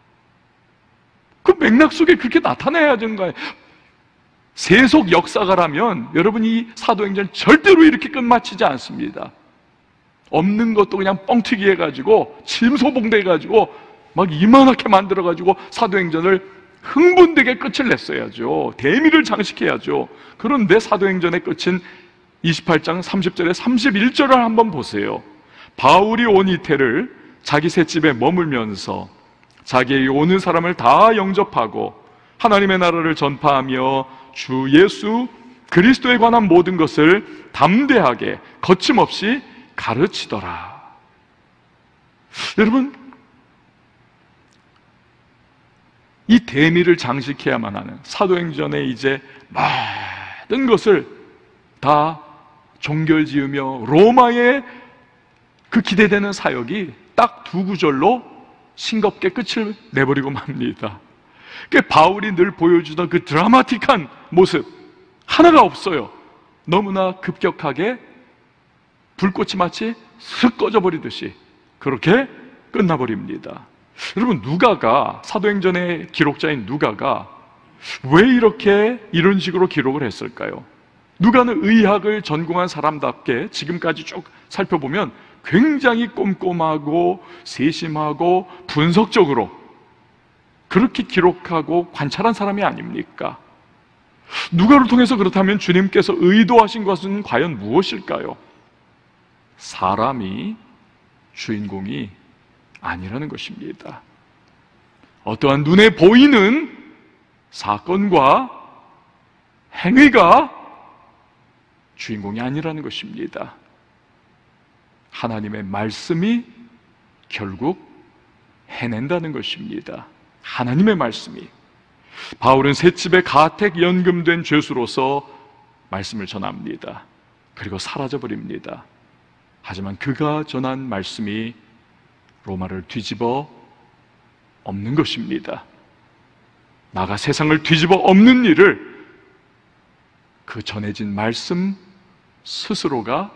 그 맥락 속에 그렇게 나타나야 되는 거예요. 세속 역사가라면 여러분, 이 사도행전 절대로 이렇게 끝마치지 않습니다. 없는 것도 그냥 뻥튀기 해가지고 침소봉대 해가지고 막 이만하게 만들어가지고 사도행전을 흥분되게 끝을 냈어야죠. 대미를 장식해야죠. 그런데 사도행전의 끝은 이십팔 장 삼십 절에 삼십일 절을 한번 보세요. 바울이 온 이태를 자기 셋집에 머물면서 자기에게 오는 사람을 다 영접하고 하나님의 나라를 전파하며 주 예수 그리스도에 관한 모든 것을 담대하게 거침없이 가르치더라. 여러분, 이 대미를 장식해야만 하는 사도행전에 이제 모든 것을 다 종결지으며 로마의 그 기대되는 사역이 딱 두 구절로 싱겁게 끝을 내버리고 맙니다. 그 바울이 늘 보여주던 그 드라마틱한 모습 하나가 없어요. 너무나 급격하게 불꽃이 마치 슥 꺼져버리듯이 그렇게 끝나버립니다. 여러분, 누가가, 사도행전의 기록자인 누가가 왜 이렇게 이런 식으로 기록을 했을까요? 누가는 의학을 전공한 사람답게 지금까지 쭉 살펴보면 굉장히 꼼꼼하고 세심하고 분석적으로 그렇게 기록하고 관찰한 사람이 아닙니까? 누가를 통해서 그렇다면 주님께서 의도하신 것은 과연 무엇일까요? 사람이 주인공이 아니라는 것입니다. 어떠한 눈에 보이는 사건과 행위가 주인공이 아니라는 것입니다. 하나님의 말씀이 결국 해낸다는 것입니다. 하나님의 말씀이. 바울은 셋집에 가택 연금된 죄수로서 말씀을 전합니다. 그리고 사라져버립니다. 하지만 그가 전한 말씀이 로마를 뒤집어 엎는 것입니다. 나가 세상을 뒤집어 엎는 일을 그 전해진 말씀 스스로가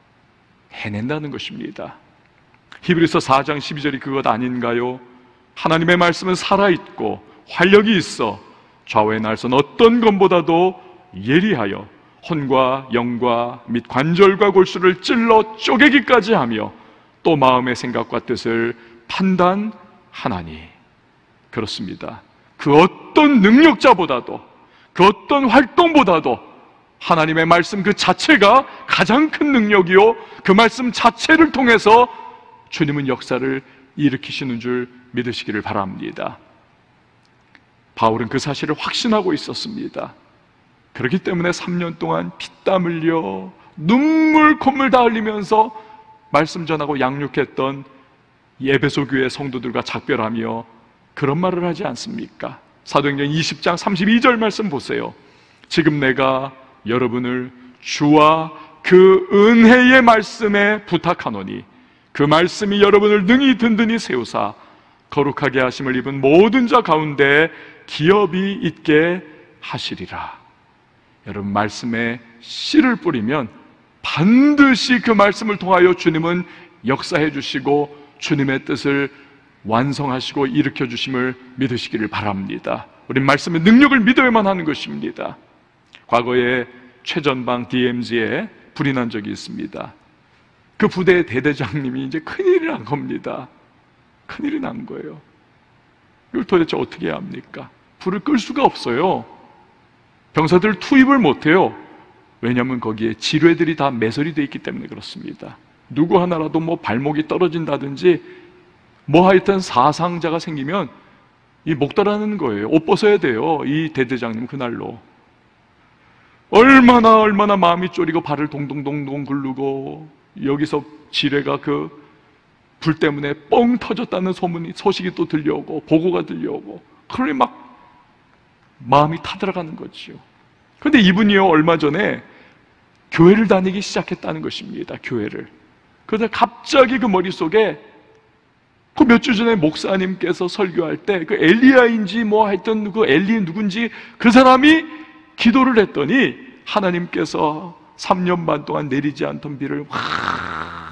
해낸다는 것입니다. 히브리서 사 장 십이 절이 그것 아닌가요? 하나님의 말씀은 살아있고 활력이 있어 좌우의 날선 어떤 검보다도 예리하여 혼과 영과 및 관절과 골수를 찔러 쪼개기까지 하며 또 마음의 생각과 뜻을 판단하나니. 그렇습니다. 그 어떤 능력자보다도, 그 어떤 활동보다도 하나님의 말씀 그 자체가 가장 큰 능력이요, 그 말씀 자체를 통해서 주님은 역사를 일으키시는 줄 믿으시기를 바랍니다. 바울은 그 사실을 확신하고 있었습니다. 그렇기 때문에 삼 년 동안 피땀 흘려 눈물 콧물 다 흘리면서 말씀 전하고 양육했던 에베소 교회 성도들과 작별하며 그런 말을 하지 않습니까? 사도행전 이십 장 삼십이 절 말씀 보세요. 지금 내가 여러분을 주와 그 은혜의 말씀에 부탁하노니 그 말씀이 여러분을 능히 든든히 세우사 거룩하게 하심을 입은 모든 자 가운데 기업이 있게 하시리라. 여러분, 말씀에 씨를 뿌리면 반드시 그 말씀을 통하여 주님은 역사해 주시고 주님의 뜻을 완성하시고 일으켜 주심을 믿으시기를 바랍니다. 우린 말씀의 능력을 믿어야만 하는 것입니다. 과거에 최전방 디엠지에 불이 난 적이 있습니다. 그 부대의 대대장님이 이제 큰일이 난 겁니다. 큰일이 난 거예요. 이걸 도대체 어떻게 해야 합니까? 불을 끌 수가 없어요. 병사들 투입을 못해요. 왜냐하면 거기에 지뢰들이 다 매설이 되어 있기 때문에 그렇습니다. 누구 하나라도 뭐 발목이 떨어진다든지 뭐 하여튼 사상자가 생기면 이 목달하는 거예요. 옷 벗어야 돼요. 이 대대장님 그날로. 얼마나 얼마나 마음이 쫄이고 발을 동동동동 굴르고 여기서 지뢰가 그 불 때문에 뻥 터졌다는 소문이 소식이 또 들려오고 보고가 들려오고 그러니 막 마음이 타들어가는 거지요. 그런데 이분이요 얼마 전에 교회를 다니기 시작했다는 것입니다. 교회를. 그러다 갑자기 그 머릿속에 그 몇 주 전에 목사님께서 설교할 때 그 엘리야인지 뭐 하여튼 그 엘리 누군지 그 사람이 기도를 했더니 하나님께서 삼 년 반 동안 내리지 않던 비를 확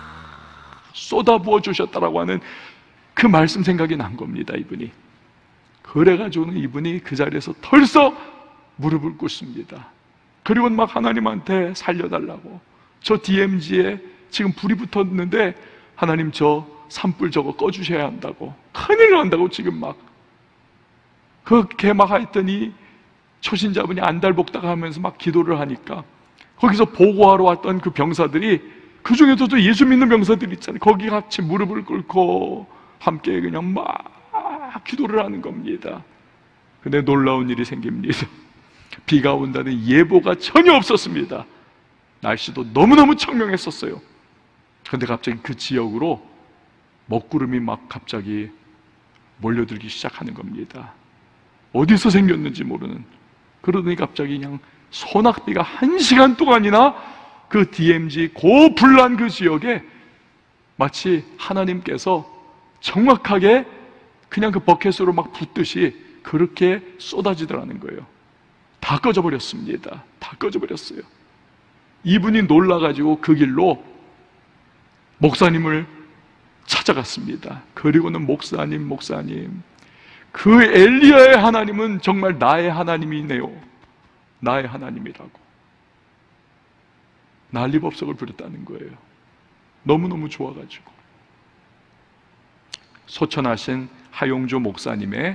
쏟아부어 주셨다라고 하는 그 말씀 생각이 난 겁니다. 이분이. 그래가지고는 이분이 그 자리에서 털썩 무릎을 꿇습니다. 그리고 막 하나님한테 살려달라고. 저 디엠지에 지금 불이 붙었는데 하나님 저 산불 저거 꺼주셔야 한다고. 큰일 난다고 지금 막. 그렇게 막 했더니 초신자분이 안달복다가 하면서 막 기도를 하니까 거기서 보고하러 왔던 그 병사들이 그 중에서도 예수 믿는 병사들 있잖아요. 거기 같이 무릎을 꿇고 함께 그냥 막 기도를 하는 겁니다. 근데 놀라운 일이 생깁니다. 비가 온다는 예보가 전혀 없었습니다. 날씨도 너무너무 청명했었어요. 그런데 갑자기 그 지역으로 먹구름이 막 갑자기 몰려들기 시작하는 겁니다. 어디서 생겼는지 모르는. 그러더니 갑자기 그냥 소낙비가 한 시간 동안이나 그 디엠지 고불난 그 지역에 마치 하나님께서 정확하게 그냥 그 버켓으로 막 붓듯이 그렇게 쏟아지더라는 거예요. 다 꺼져버렸습니다. 다 꺼져버렸어요. 이분이 놀라가지고 그 길로 목사님을 찾아갔습니다. 그리고는 목사님, 목사님, 그 엘리야의 하나님은 정말 나의 하나님이네요. 나의 하나님이라고. 난리법석을 부렸다는 거예요. 너무너무 좋아가지고. 소천하신 하용조 목사님의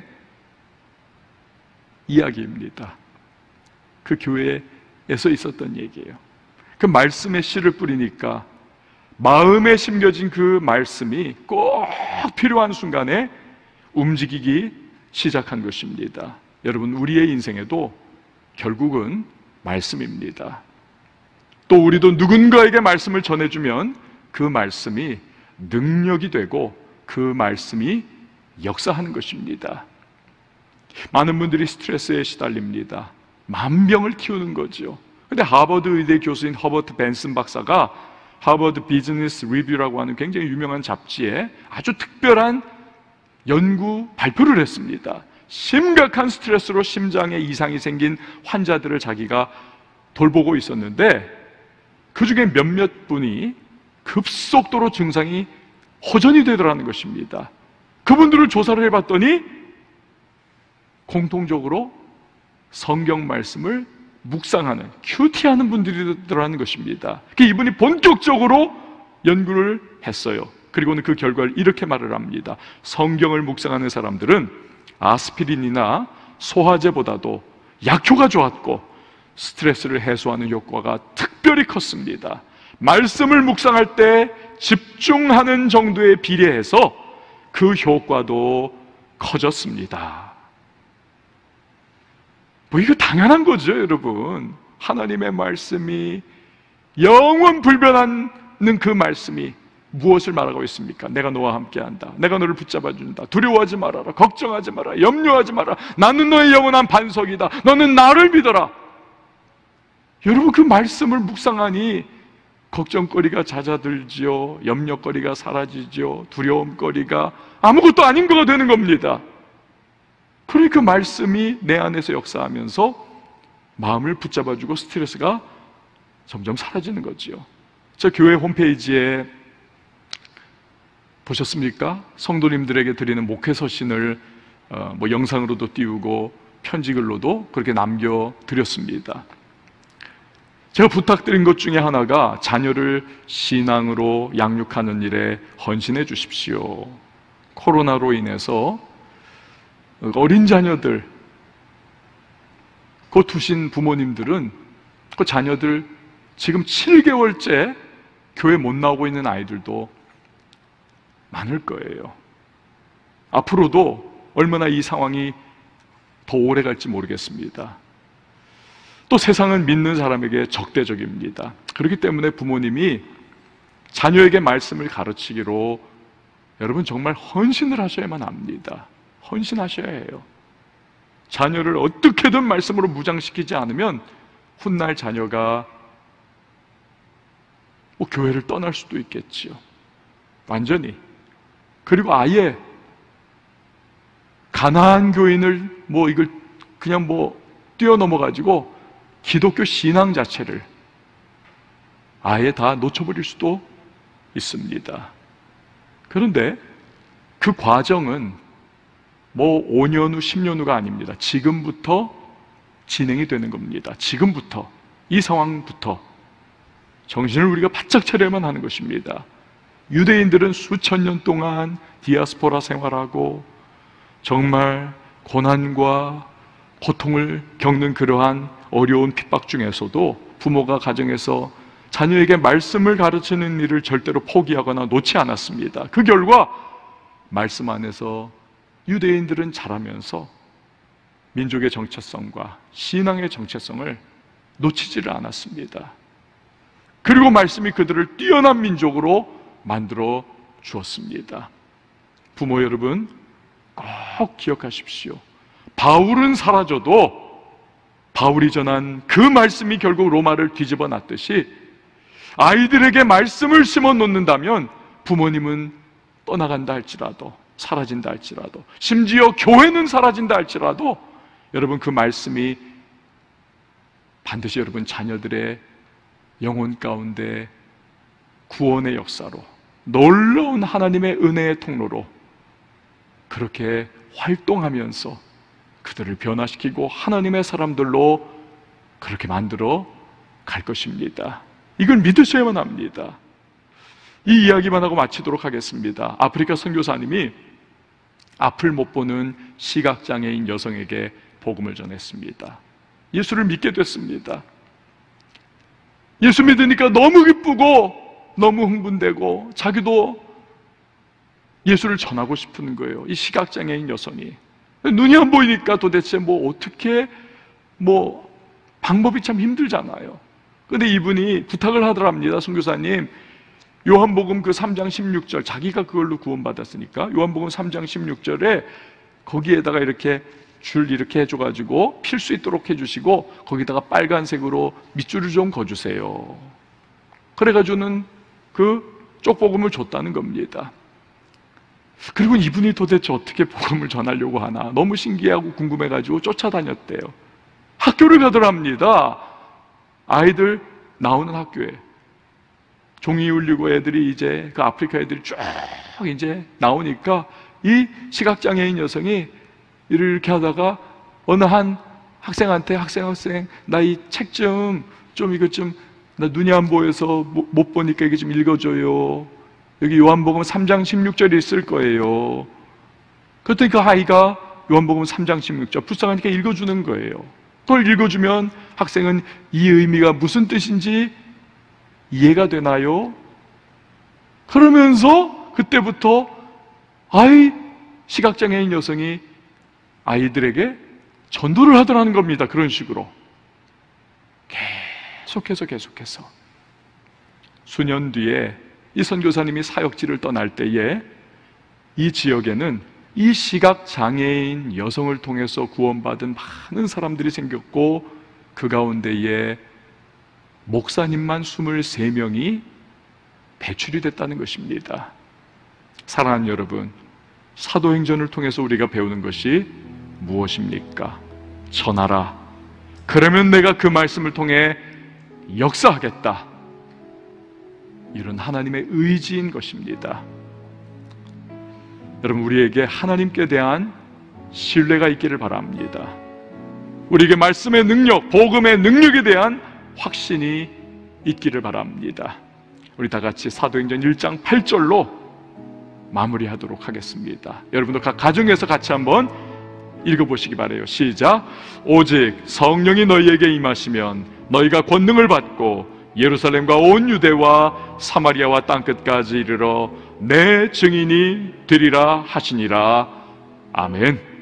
이야기입니다. 그 교회에서 있었던 얘기예요. 그 말씀에 씨를 뿌리니까 마음에 심겨진 그 말씀이 꼭 필요한 순간에 움직이기 시작한 것입니다. 여러분, 우리의 인생에도 결국은 말씀입니다. 또 우리도 누군가에게 말씀을 전해주면 그 말씀이 능력이 되고 그 말씀이 역사하는 것입니다. 많은 분들이 스트레스에 시달립니다. 만병을 키우는 거죠. 근데 하버드 의대 교수인 허버트 벤슨 박사가 하버드 비즈니스 리뷰라고 하는 굉장히 유명한 잡지에 아주 특별한 연구 발표를 했습니다. 심각한 스트레스로 심장에 이상이 생긴 환자들을 자기가 돌보고 있었는데 그 중에 몇몇 분이 급속도로 증상이 호전이 되더라는 것입니다. 그분들을 조사를 해봤더니 공통적으로 성경 말씀을 묵상하는, 큐티하는 분들이더라는 것입니다. 이분이 본격적으로 연구를 했어요. 그리고는 그 결과를 이렇게 말을 합니다. 성경을 묵상하는 사람들은 아스피린이나 소화제보다도 약효가 좋았고 스트레스를 해소하는 효과가 특별히 컸습니다. 말씀을 묵상할 때 집중하는 정도에 비례해서 그 효과도 커졌습니다. 뭐 이거 당연한 거죠, 여러분. 하나님의 말씀이 영원 불변하는 그 말씀이 무엇을 말하고 있습니까? 내가 너와 함께한다. 내가 너를 붙잡아준다. 두려워하지 말아라. 걱정하지 마라. 염려하지 마라. 나는 너의 영원한 반석이다. 너는 나를 믿어라. 여러분, 그 말씀을 묵상하니 걱정거리가 잦아들지요. 염려거리가 사라지죠. 두려움거리가 아무것도 아닌 거가 되는 겁니다. 그러니까 그 말씀이 내 안에서 역사하면서 마음을 붙잡아주고 스트레스가 점점 사라지는 거지요. 저 교회 홈페이지에 보셨습니까? 성도님들에게 드리는 목회 서신을 어, 뭐 영상으로도 띄우고 편지글로도 그렇게 남겨드렸습니다. 제가 부탁드린 것 중에 하나가 자녀를 신앙으로 양육하는 일에 헌신해 주십시오. 코로나로 인해서 어린 자녀들, 그 두신 부모님들은 그 자녀들 지금 칠 개월째 교회 못 나오고 있는 아이들도 많을 거예요. 앞으로도 얼마나 이 상황이 더 오래 갈지 모르겠습니다. 또 세상은 믿는 사람에게 적대적입니다. 그렇기 때문에 부모님이 자녀에게 말씀을 가르치기로 여러분 정말 헌신을 하셔야만 합니다. 헌신하셔야 해요. 자녀를 어떻게든 말씀으로 무장시키지 않으면 훗날 자녀가 뭐 교회를 떠날 수도 있겠지요. 완전히. 그리고 아예 가나안 교인을 뭐 이걸 그냥 뭐 뛰어넘어가지고 기독교 신앙 자체를 아예 다 놓쳐버릴 수도 있습니다. 그런데 그 과정은 뭐 오 년 후, 십 년 후가 아닙니다. 지금부터 진행이 되는 겁니다. 지금부터, 이 상황부터 정신을 우리가 바짝 차려야만 하는 것입니다. 유대인들은 수천 년 동안 디아스포라 생활하고 정말 고난과 고통을 겪는 그러한 어려운 핍박 중에서도 부모가 가정에서 자녀에게 말씀을 가르치는 일을 절대로 포기하거나 놓지 않았습니다. 그 결과 말씀 안에서 유대인들은 자라면서 민족의 정체성과 신앙의 정체성을 놓치지를 않았습니다. 그리고 말씀이 그들을 뛰어난 민족으로 만들어 주었습니다. 부모 여러분, 꼭 기억하십시오. 바울은 사라져도 바울이 전한 그 말씀이 결국 로마를 뒤집어 놨듯이 아이들에게 말씀을 심어 놓는다면 부모님은 떠나간다 할지라도, 사라진다 할지라도, 심지어 교회는 사라진다 할지라도 여러분 그 말씀이 반드시 여러분 자녀들의 영혼 가운데 구원의 역사로, 놀라운 하나님의 은혜의 통로로 그렇게 활동하면서 그들을 변화시키고 하나님의 사람들로 그렇게 만들어 갈 것입니다. 이걸 믿으셔야만 합니다. 이 이야기만 하고 마치도록 하겠습니다. 아프리카 선교사님이 앞을 못 보는 시각장애인 여성에게 복음을 전했습니다. 예수를 믿게 됐습니다. 예수 믿으니까 너무 기쁘고 너무 흥분되고 자기도 예수를 전하고 싶은 거예요. 이 시각장애인 여성이. 눈이 안 보이니까 도대체 뭐 어떻게, 뭐 방법이 참 힘들잖아요. 근데 이분이 부탁을 하더랍니다. 선교사님, 요한복음 그 삼 장 십육 절, 자기가 그걸로 구원받았으니까 요한복음 삼 장 십육 절에 거기에다가 이렇게 줄 이렇게 해줘가지고 필 수 있도록 해주시고 거기다가 빨간색으로 밑줄을 좀 그어주세요. 그래가지고는 그 쪽복음을 줬다는 겁니다. 그리고 이분이 도대체 어떻게 복음을 전하려고 하나 너무 신기하고 궁금해가지고 쫓아다녔대요. 학교를 가더랍니다. 아이들 나오는 학교에 종이 울리고 애들이 이제 그 아프리카 애들이 쭉 이제 나오니까 이 시각장애인 여성이 이렇게 하다가 어느 한 학생한테 학생 학생 나 이 책 좀 좀 이것 좀 나 눈이 안 보여서 못, 못 보니까 이게 좀 읽어줘요. 여기 요한복음 삼 장 십육 절이 있을 거예요. 그랬더니 그 아이가 요한복음 삼 장 십육 절 불쌍하니까 읽어주는 거예요. 그걸 읽어주면 학생은 이 의미가 무슨 뜻인지 이해가 되나요? 그러면서 그때부터 아이 시각장애인 여성이 아이들에게 전도를 하더라는 겁니다. 그런 식으로 계속해서 계속해서 수년 뒤에 이 선교사님이 사역지를 떠날 때에 이 지역에는 이 시각장애인 여성을 통해서 구원받은 많은 사람들이 생겼고 그 가운데에 목사님만 이십삼 명이 배출이 됐다는 것입니다. 사랑하는 여러분, 사도행전을 통해서 우리가 배우는 것이 무엇입니까? 전하라. 그러면 내가 그 말씀을 통해 역사하겠다. 이런 하나님의 의지인 것입니다. 여러분, 우리에게 하나님께 대한 신뢰가 있기를 바랍니다. 우리에게 말씀의 능력, 복음의 능력에 대한 확신이 있기를 바랍니다. 우리 다 같이 사도행전 일 장 팔 절로 마무리하도록 하겠습니다. 여러분도 각 가정에서 같이 한번 읽어보시기 바라요. 시작. 오직 성령이 너희에게 임하시면 너희가 권능을 받고 예루살렘과 온 유대와 사마리아와 땅끝까지 이르러 내 증인이 되리라 하시니라. 아멘.